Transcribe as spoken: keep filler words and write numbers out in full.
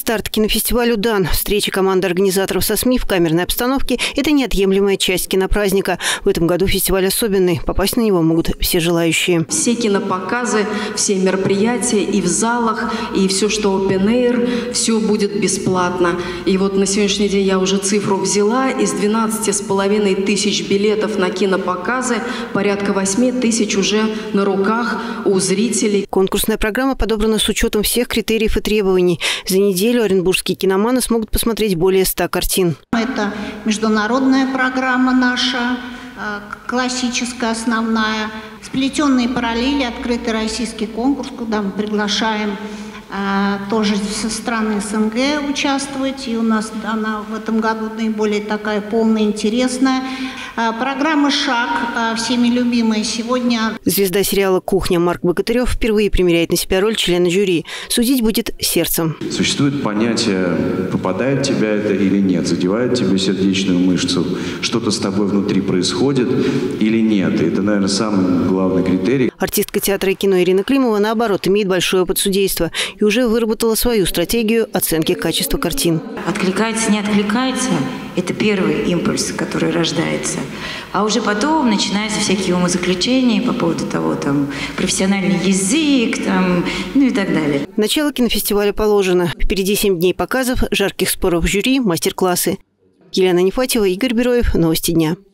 Старт кинофестивалю дан. Встреча команды организаторов со СМИ в камерной обстановке – это неотъемлемая часть кинопраздника. В этом году фестиваль особенный. Попасть на него могут все желающие. Все кинопоказы, все мероприятия и в залах, и все, что open air, все будет бесплатно. И вот на сегодняшний день я уже цифру взяла. Из двенадцати с половиной тысяч билетов на кинопоказы порядка восьми тысяч уже на руках у зрителей. Конкурсная программа подобрана с учетом всех критериев и требований. За неделю оренбургские киноманы смогут посмотреть более ста картин. Это международная программа наша, классическая, основная. Сплетенные параллели, открытый российский конкурс, куда мы приглашаем тоже со страны СНГ участвовать. И у нас она в этом году наиболее такая полная, интересная. Программа «Шаг», всеми любимая сегодня. Звезда сериала «Кухня» Марк Богатырев впервые примеряет на себя роль члена жюри. Судить будет сердцем. Существует понятие, попадает в тебя это или нет, задевает тебе сердечную мышцу, что-то с тобой внутри происходит или нет. И это, наверное, самый главный критерий. Артистка театра и кино Ирина Климова, наоборот, имеет большой опыт судейства и уже выработала свою стратегию оценки качества картин. Откликается, не откликается – это первый импульс, который рождается. А уже потом начинаются всякие умозаключения по поводу того, там, профессиональный язык, там, ну и так далее. Начало кинофестиваля положено. Впереди семь дней показов, жарких споров в жюри, мастер-классы. Елена Нефатьева, Игорь Бероев. Новости дня.